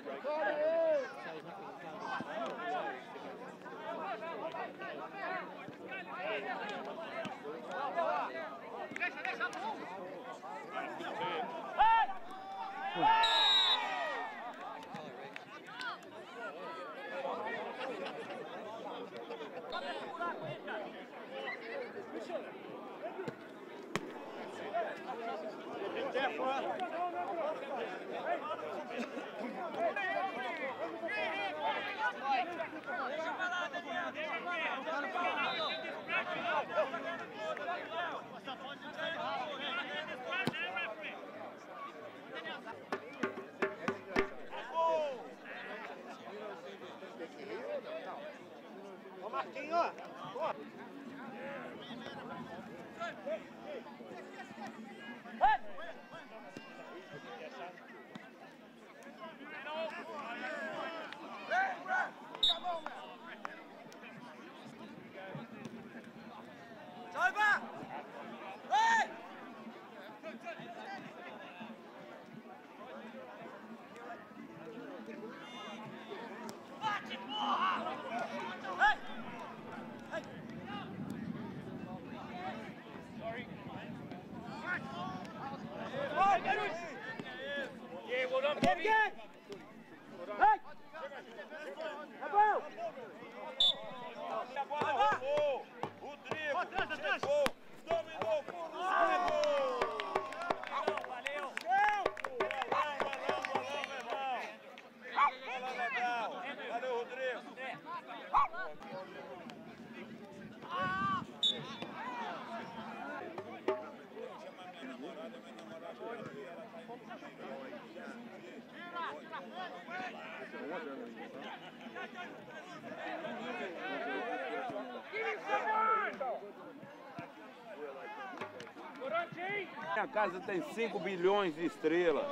Minha casa tem 5 bilhões de estrelas.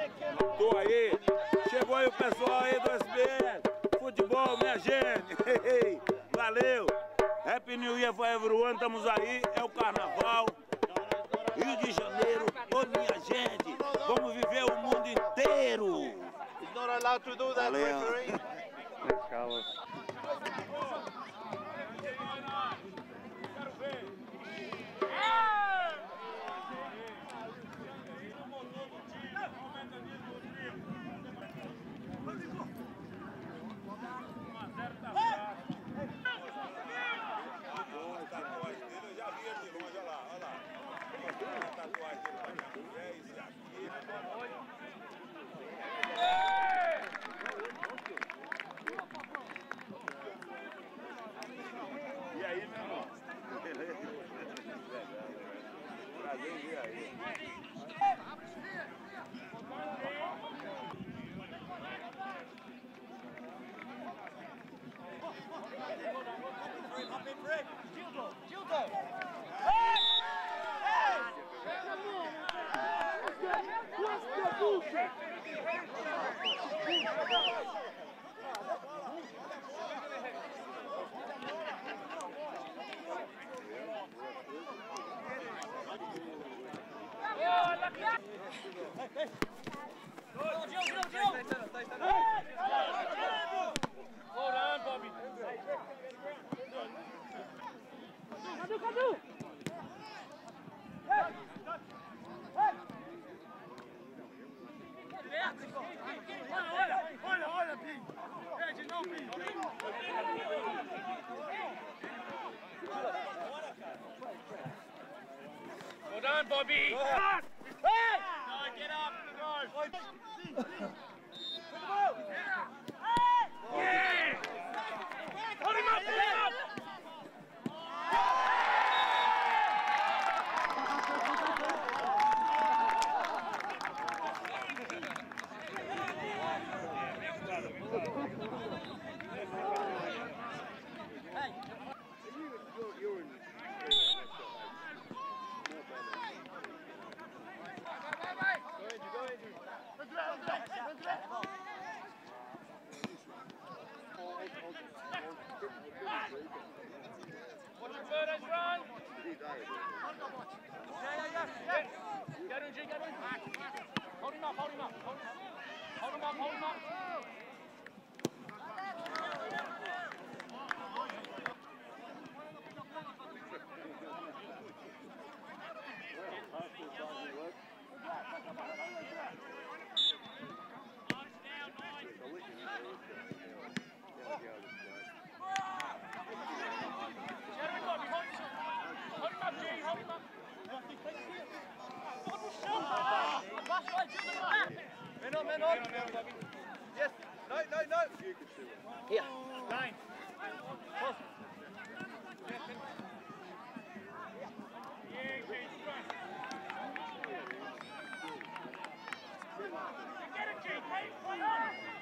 Tô aí. Chegou aí o pessoal aí do SBS. Futebol, minha gente. Valeu. Happy New Year for everyone. Estamos aí. É o carnaval. Rio de Janeiro. Ô, minha gente. Vamos viver o mundo inteiro. He's not allowed to do that, referee. Thanks, Kalac. E aí, meu irmão? Prazer em ver aí. Hold on, Bobby. Cadu! Olha, Pi! Pede não, Pi! Hold on, Bobby! Hey! No, get up! Yeah! Hold him up! Hold him up! Watch your bird as run! Yeah. Get in, G, get in! Hold him up! Hold him up, hold him up. Man on. Yes. No. Here. Line. Get it, Jake. Hey, run on.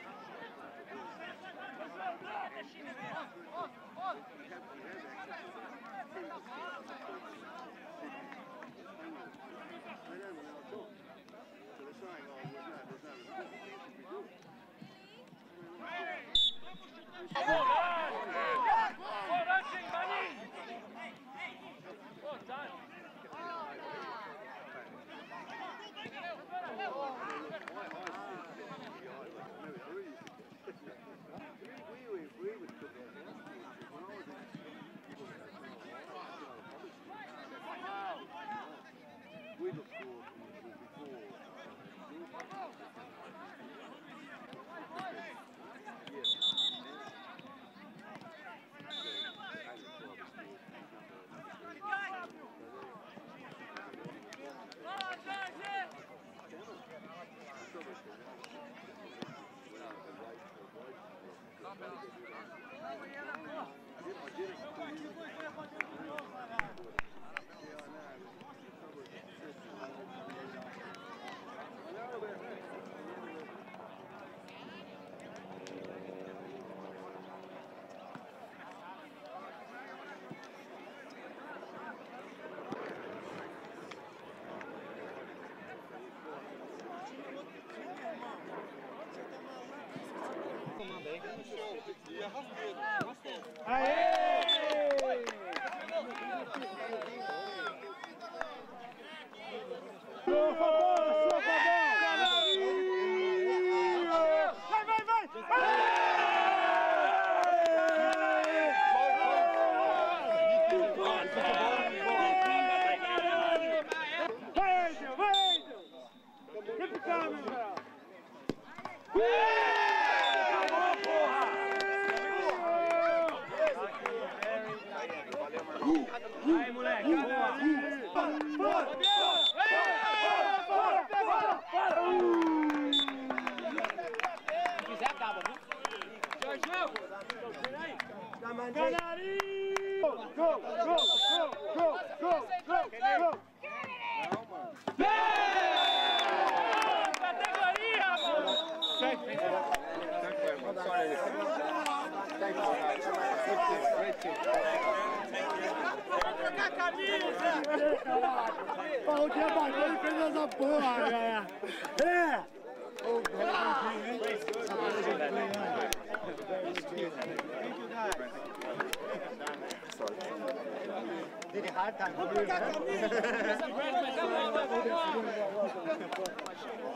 Aí, moleque, se quiser, acaba, viu? Zeljko! Canarinhos! Go! Categoria, mano! Vamos trocar a camisa! O dia bateu e fez essa porra, galera! É! Did it hard time.